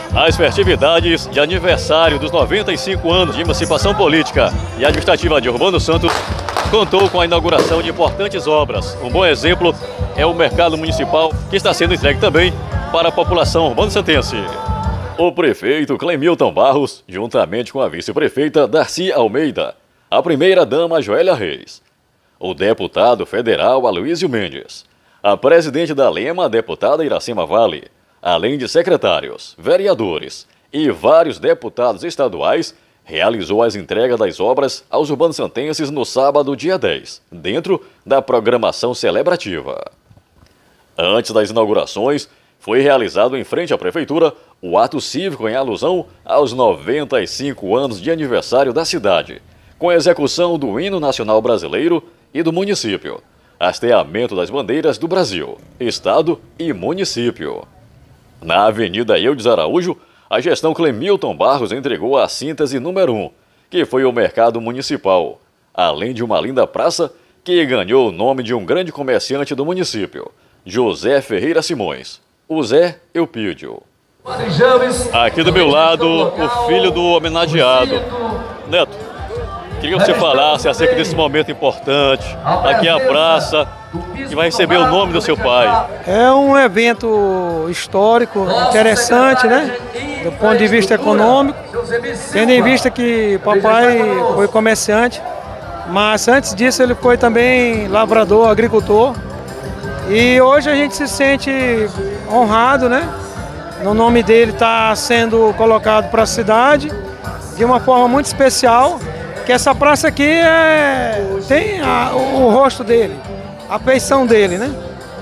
As festividades de aniversário dos 95 anos de emancipação política e administrativa de Urbano Santos contou com a inauguração de importantes obras. Um bom exemplo é o mercado municipal, que está sendo entregue também para a população urbano-santense. O prefeito Clemilton Barros, juntamente com a vice-prefeita Darcy Almeida, a primeira-dama Joélia Reis, o deputado federal Aloysio Mendes, a presidente da Lema, a deputada Iracema Vale, além de secretários, vereadores e vários deputados estaduais, realizou as entregas das obras aos urbano-santenses no sábado, dia 10, dentro da programação celebrativa. Antes das inaugurações, foi realizado em frente à prefeitura o ato cívico em alusão aos 95 anos de aniversário da cidade, com a execução do hino nacional brasileiro e do município, hasteamento das bandeiras do Brasil, estado e município. Na Avenida Eudes Araújo, a gestão Clemilton Barros entregou a síntese número 1, que foi o mercado municipal, além de uma linda praça que ganhou o nome de um grande comerciante do município, José Ferreira Simões, o Zé Eupídio. Aqui do meu lado, o filho do homenageado. Neto, queria que você falasse acerca desse momento importante. Aqui é a praça que vai receber o nome do seu pai. É um evento histórico, interessante, né? Do ponto de vista econômico, tendo em vista que papai foi comerciante, mas antes disso ele foi também lavrador, agricultor. E hoje a gente se sente honrado, né? O nome dele está sendo colocado para a cidade de uma forma muito especial, que essa praça aqui tem o rosto dele, a feição dele, né?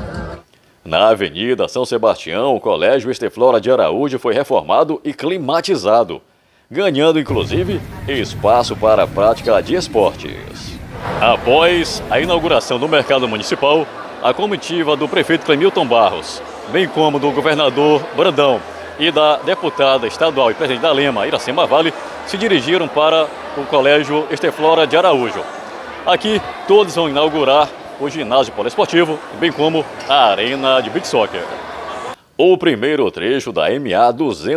Na Avenida São Sebastião, o Colégio Esteflora de Araújo foi reformado e climatizado, ganhando inclusive espaço para a prática de esportes. Após a inauguração do mercado municipal, a comitiva do prefeito Clemilton Barros, bem como do governador Brandão e da deputada estadual e presidente da Lema, Iracema Vale, se dirigiram para o Colégio Esteflora de Araújo. Aqui, todos vão inaugurar o ginásio poliesportivo, bem como a arena de beach soccer. O primeiro trecho da MA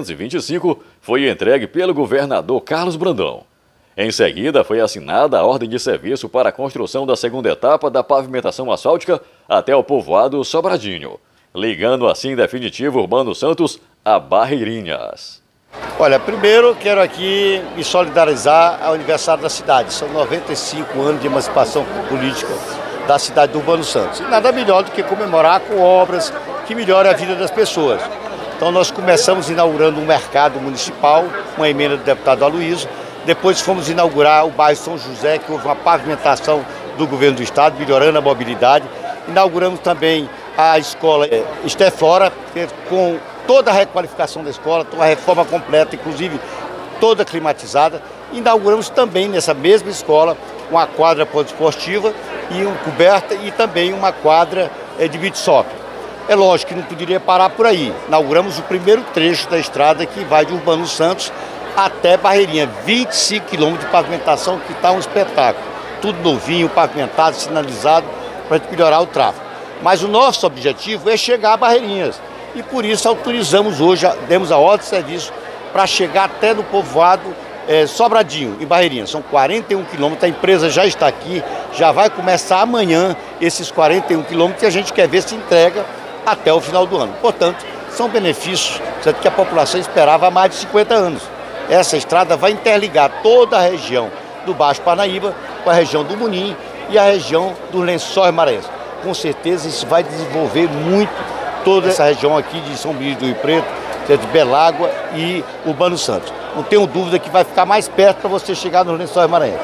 225 foi entregue pelo governador Carlos Brandão. Em seguida, foi assinada a ordem de serviço para a construção da segunda etapa da pavimentação asfáltica até o povoado Sobradinho, ligando assim em definitivo Urbano Santos a Barreirinhas. Olha, primeiro quero aqui me solidarizar ao aniversário da cidade. São 95 anos de emancipação política da cidade do Urbano Santos. E nada melhor do que comemorar com obras que melhorem a vida das pessoas. Então nós começamos inaugurando um mercado municipal, uma emenda do deputado Aloysio. Depois fomos inaugurar o bairro São José, que houve uma pavimentação do governo do estado, melhorando a mobilidade. Inauguramos também a escola Esteflora, com toda a requalificação da escola, toda a reforma completa, inclusive toda climatizada. Inauguramos também nessa mesma escola uma quadra poliesportiva e uma coberta e também uma quadra de beach soccer. É lógico que não poderia parar por aí. Inauguramos o primeiro trecho da estrada que vai de Urbano Santos até Barreirinha, 25 quilômetros de pavimentação, que está um espetáculo. Tudo novinho, pavimentado, sinalizado, para melhorar o tráfego. Mas o nosso objetivo é chegar a Barreirinhas. E por isso autorizamos hoje, demos a ordem de serviço para chegar até no povoado Sobradinho, em Barreirinhas. São 41 quilômetros, a empresa já está aqui, já vai começar amanhã esses 41 quilômetros e a gente quer ver se entrega até o final do ano. Portanto, são benefícios que a população esperava há mais de 50 anos. Essa estrada vai interligar toda a região do Baixo Parnaíba com a região do Munim e a região do Lençóis Maranhenses. Com certeza isso vai desenvolver muito toda essa região aqui de São Luís do Rio Preto, de Belágua e Urbano Santos. Não tenho dúvida que vai ficar mais perto para você chegar nos Lençóis Maranhenses.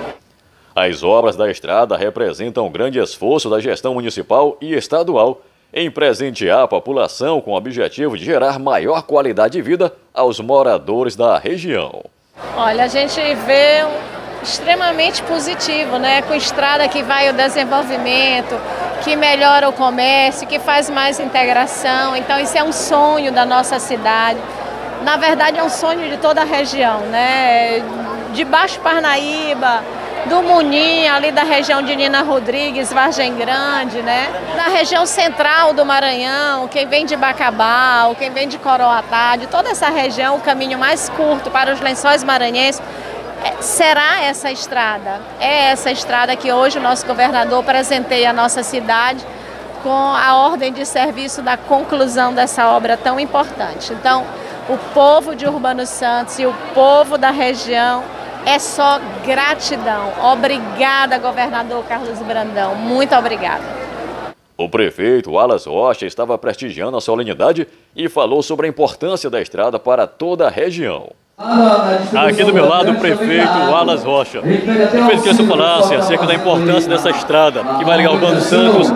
As obras da estrada representam um grande esforço da gestão municipal e estadual em presentear a população com o objetivo de gerar maior qualidade de vida aos moradores da região. Olha, a gente vê extremamente positivo, né? Com estrada que vai o desenvolvimento, que melhora o comércio, que faz mais integração. Então isso é um sonho da nossa cidade. Na verdade é um sonho de toda a região, né? De Baixo Parnaíba, do Muni, ali da região de Nina Rodrigues, Vargem Grande, né? Da região central do Maranhão, quem vem de Bacabal, quem vem de Coroatá, de toda essa região, o caminho mais curto para os Lençóis Maranhenses, será essa estrada. É essa estrada que hoje o nosso governador presenteia a nossa cidade com a ordem de serviço da conclusão dessa obra tão importante. Então, o povo de Urbano Santos e o povo da região é só gratidão. Obrigada, governador Carlos Brandão. Muito obrigada. O prefeito Wallace Rocha estava prestigiando a solenidade e falou sobre a importância da estrada para toda a região. Aqui do meu lado, o prefeito Wallace Rocha. Prefeito, queria que você falasse acerca da importância dessa estrada, que vai ligar Urbano Santos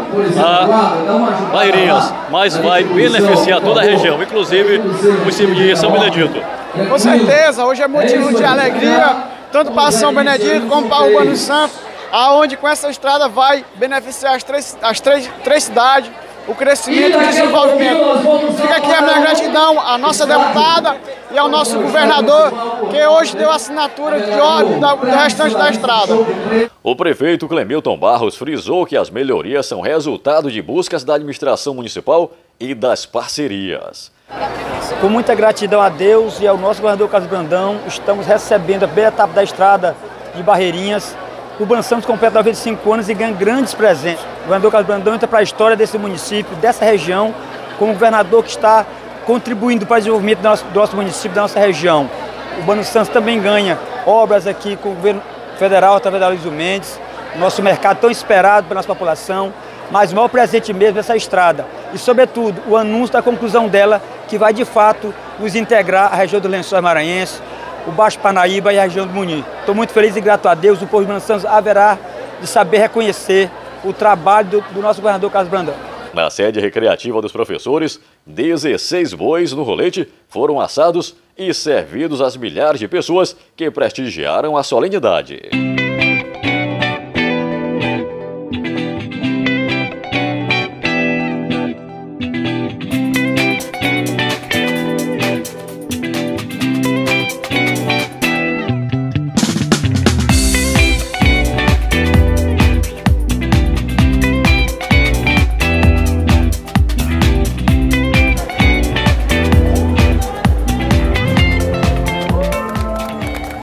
a Barreirinhas, mas vai beneficiar toda a região, inclusive o município de São Benedito. Com certeza, hoje é motivo de alegria, tanto para São Benedito como para Urbano Santos, aonde com essa estrada vai beneficiar as três cidades, o crescimento e o desenvolvimento. Fica aqui a minha gratidão à nossa deputada e ao nosso governador, que hoje deu assinatura de ordem do restante da estrada. O prefeito Clemilton Barros frisou que as melhorias são resultado de buscas da administração municipal e das parcerias. Com muita gratidão a Deus e ao nosso governador Carlos Brandão, estamos recebendo a primeira etapa da estrada de Barreirinhas. O Urbano Santos completa 95 anos e ganha grandes presentes. O governador Carlos Brandão entra para a história desse município, dessa região, como governador que está contribuindo para o desenvolvimento do nosso município, da nossa região. O Urbano Santos também ganha obras aqui com o governo federal, através da Aloysio Mendes, nosso mercado tão esperado pela nossa população, mas o maior presente mesmo é essa estrada. E, sobretudo, o anúncio da conclusão dela, que vai, de fato, nos integrar à região dos Lençóis Maranhenses, o Baixo Parnaíba e a região do Muni. Estou muito feliz e grato a Deus, o povo de Urbano Santos haverá de saber reconhecer o trabalho do nosso governador Carlos Brandão. Na sede recreativa dos professores, 16 bois no rolete foram assados e servidos às milhares de pessoas que prestigiaram a solenidade.